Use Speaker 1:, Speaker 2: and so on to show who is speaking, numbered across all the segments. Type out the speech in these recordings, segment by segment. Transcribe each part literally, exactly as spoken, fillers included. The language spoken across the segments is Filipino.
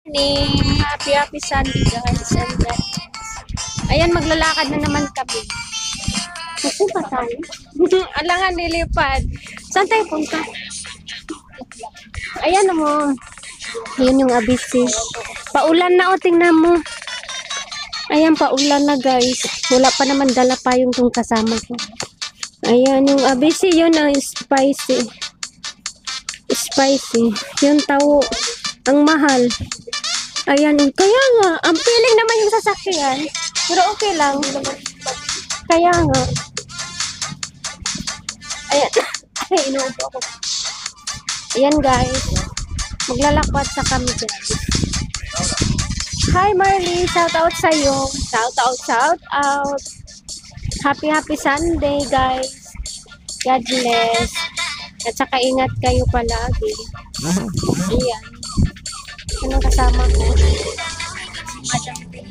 Speaker 1: Morning! Happy, happy Sunday guys. And then, ayan, maglalakad na naman kami. Kasi pa tayo? Alangan nilipad. Saan tayo punta? Ayan mo. Ayan yung abisi. Paulan na o, tingnan mo. Ayan, paulan na guys. Wala pa naman, dala pa yung tong kasama ko. Ayan, yung abisi, yun ang spicy. Spicy. Yung tao, ang mahal. Ayan, kaya nga, ang feeling naman yung sasakyan. Pero okay lang. Kaya nga. Ayan. Ay, inuubo ako. Ayan guys. Maglalakwat sa kami guys. Hi Marley, shout out sa'yo. Shout out, shout out. Happy, happy Sunday guys. God bless. At saka ingat kayo palagi. Ayan. Anong kasama ko? Si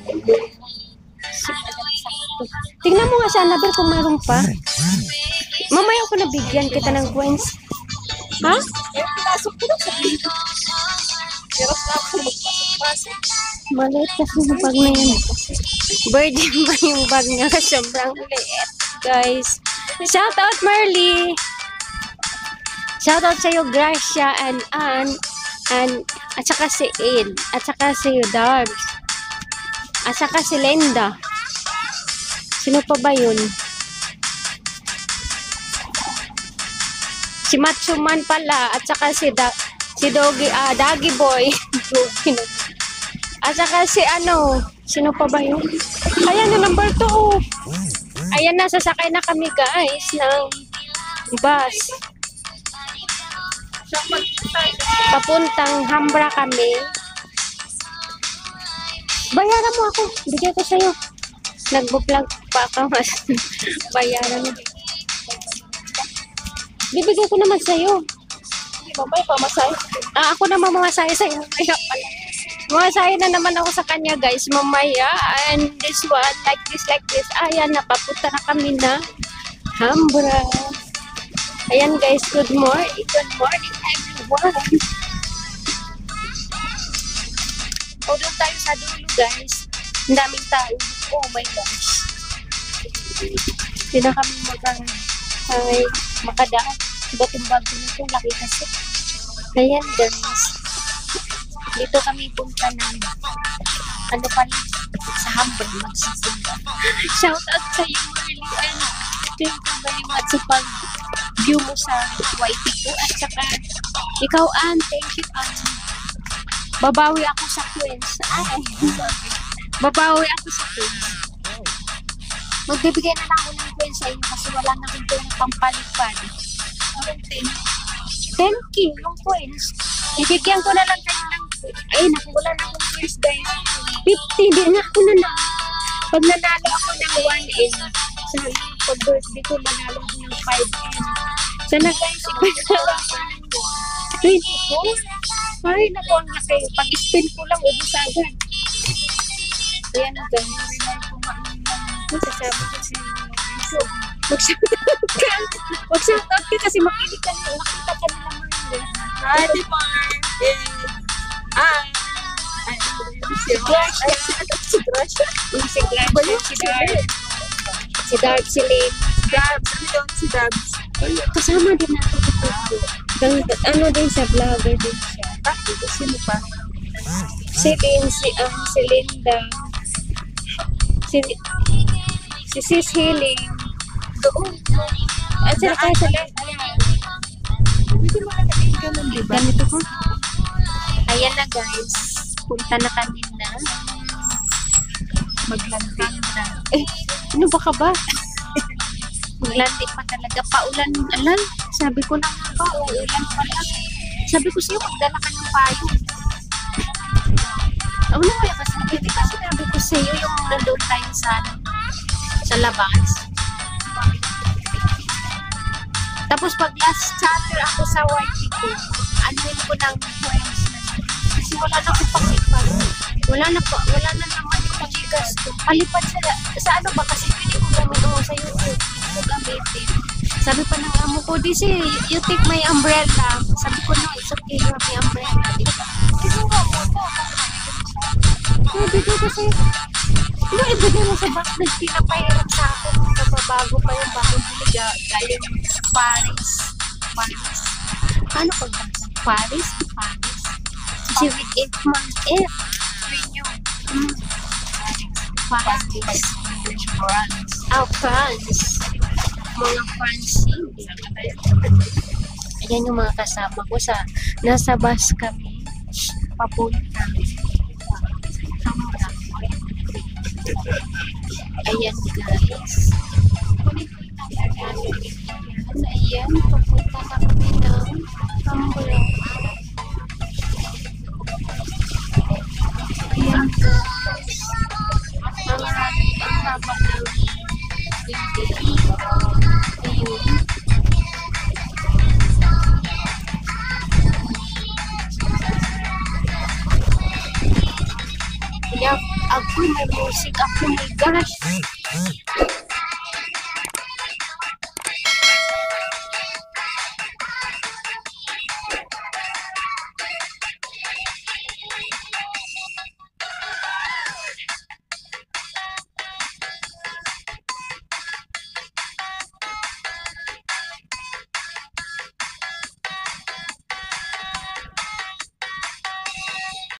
Speaker 1: Madam Sakto. Tingnan mo nga siya, Anabel, kung mayroon pa. Mamaya ko nabigyan kita ng coins. Ha?
Speaker 2: Pinasok ko lang sa dito. Pero na ako magpasok-pasok.
Speaker 1: Maliit kasi yung bag na yan. Virgin ba yung bag niya? Sobrang liit, guys. Shout out, Marley! Shout out sa'yo, Gracia and Ann. And, at saka si Ed. At saka si Darbs. At saka si Linda. Sino pa ba yun? Si Macho Man pala. At saka si da si Doggy, ah, Doggy Boy. At saka si ano, sino pa ba yun? Ayan na, number two. Ayan na, sasakay na kami guys ng bus. Papuntang Hambra kami. Bayaran mo ako. Bigay ko sa'yo. Nagbo-vlog pa ako. Bayaran mo. Bibigay ko naman sa'yo.
Speaker 2: Hindi ba ba pamasahe?
Speaker 1: Ah, ako na mamasahe sa'yo. Kaya pala. Mamasahe na naman ako sa kanya guys. Mamaya. And this one, like this, like this. Ayan, napapunta na kami na Hambra. Ayan guys, good morning. Good morning everyone. O, doon tayo sa dulo guys. Ang daming tao. Oh my gosh. Hindi na kami magang ay, makadaan. Ba't yung bago nito? Laki kasi. Ayan guys. Dito kami punta ng ano pala? Sa Hambra. Magsisimba. Shout out sa iyo, Marley. And thank you very much sa pag view mo sa Y T ko. At saka, ikaw, Ann, thank you, Ann. Babawi ako sa Queens. Ay, babawi ako sa Queens. Magbibigay na lang ako ng Queens sa inyo kasi wala na akong pera pampalipad. ten K yung Queens. Ibigyan ko na lang kayo ng ay, naku, wala na akong Queens guys. fifty, di na ako na na. Pag nanalo ako ng one N, sa pag birthday ko, manalo ako ng five N. Sana guys, ibigay ako ng twenty-four. Ay, naku, ang laki. Pag-spin ko lang, ubus agad. Ayan na guys. Masasabi ko si mag-shoutout ka. Mag-shoutout ka kasi makinig ka nila. Nakita ka nila mga
Speaker 2: Hi, Dimar. Ah. Si Gracia. Si Gracia.
Speaker 1: Si Gracia. Si Darbs. Si Darbs, si Lynn.
Speaker 2: Dabs. Ano yun? Si Dabs.
Speaker 1: Kasama din natin ito. Ano din siya, vlogger din siya.
Speaker 2: Tapos, sino pa?
Speaker 1: Si Lynn, si, um, si Linda. Si, si Sis Healing.
Speaker 2: Doon.
Speaker 1: At sila kayo sila.
Speaker 2: Hindi mo natin ganun, diba?
Speaker 1: Ganito ko. Ayan na guys. Punta na kami na.
Speaker 2: Maglanting na.
Speaker 1: Eh, ano ba ka ba? Maglanting pa talaga. Paulan. Alam, sabi ko na nga ba, uulan pa lang. Sabi ko sa'yo, magdala ka ng payo. Ako na kaya kasi, hindi kasi sabi ko sa'yo yung nandun tayo sa, sa labas. Tapos pag last chatter ako sa Y T ko, anuin ko ng friends na. Kasi wala na akong pakipag. Wala na pa, wala na naman yung pagigas ko. Palipad sa, sa ano ba, kasi pili ko gamit ako sa YouTube. Ko gamitin. Sabi pa ng amo ko, D C, you take my umbrella. Sabi ko, no, it's okay, you have my umbrella. Diba?
Speaker 2: Kasi nga mo po,
Speaker 1: ibigay ko sa'yo. Ano ibigay mo sa back? Nagpinapahirap sa akin. Kapabago pa yung bago biliga. Galing Paris. Paris. Paano ko ba? Paris? Paris. Kasi with F man. F. Premium. Hmm. Paris. France. Ah, France. Mga Francine. Ayan yung mga kasama ko sa nasa bus kami papunta. Ayan guys. Ayan, ayan, papunta na kami ng Hamburg. Ayan guys. Ang ang haba ng hindi. Ayun. Kaya ako may music ako, my gosh.